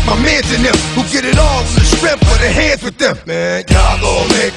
my mans and them who get it all in the strength of the hands with them. Man, y'all gon' make